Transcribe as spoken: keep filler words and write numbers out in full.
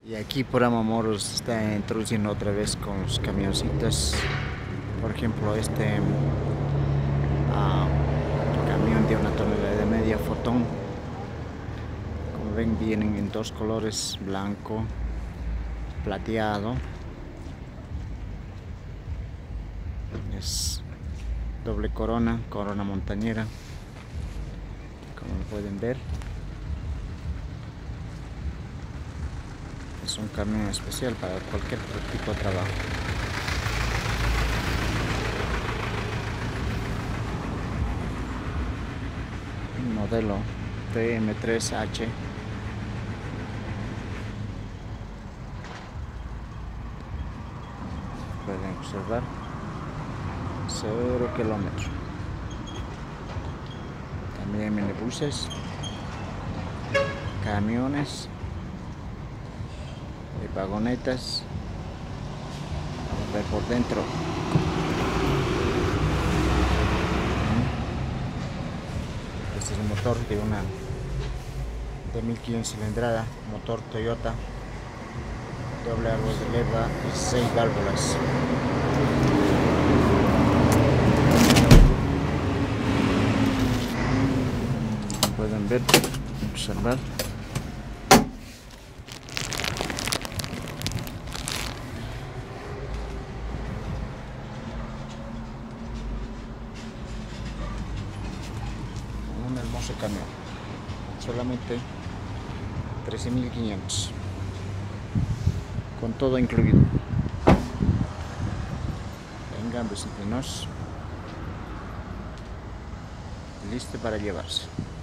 Y aquí por Matamoros se está introduciendo otra vez con los camioncitos. Por ejemplo, este ah, camión de una tonelada y media Fotón. Como ven, vienen en dos colores, blanco, plateado. Es doble corona, corona montañera, como lo pueden ver. Es un camión especial para cualquier tipo de trabajo. Un modelo T M tres H. Pueden observar, cero kilómetros. También minibuses, camiones y vagonetas. Vamos a ver por dentro. Este es un motor de una de mil quinientas cilindrada, motor Toyota, doble árbol de leva y seis válvulas. Pueden ver, observar. Un hermoso camión, solamente trece mil quinientos, con todo incluido. Vengan, visítenos, listo para llevarse.